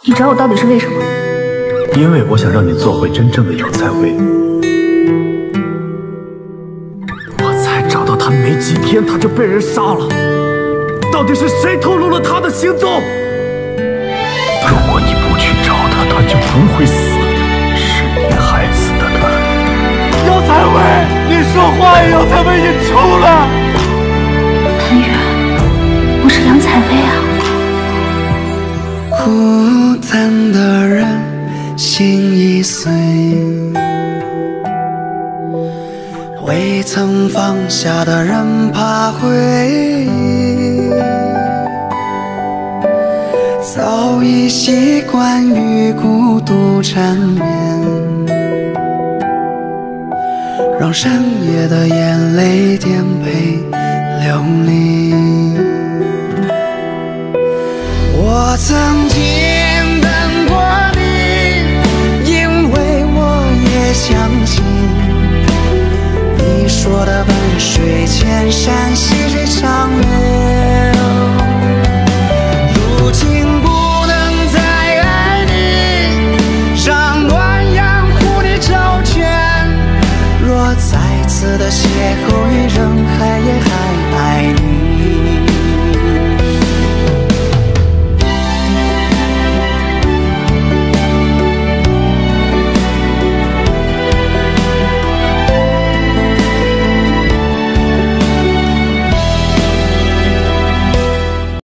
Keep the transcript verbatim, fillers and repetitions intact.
你找我到底是为什么？ 因为我想让你做回真正的杨采薇。我才找到他没几天，他就被人杀了。到底是谁透露了他的行踪？如果你不去找他，他就不会死。是你害死的他。杨采薇，你说话呀！杨采薇，你出来！ 韩宇，我是杨采薇啊。 孤单的人心已碎，未曾放下的人怕回忆，早已习惯与孤独缠绵，让深夜的眼泪颠沛流离。我曾经等过你，因为我也相信你说的万水千山细水长流。如今不能再爱你，让暖阳护你周全。若再次的邂逅于人海，也还爱你。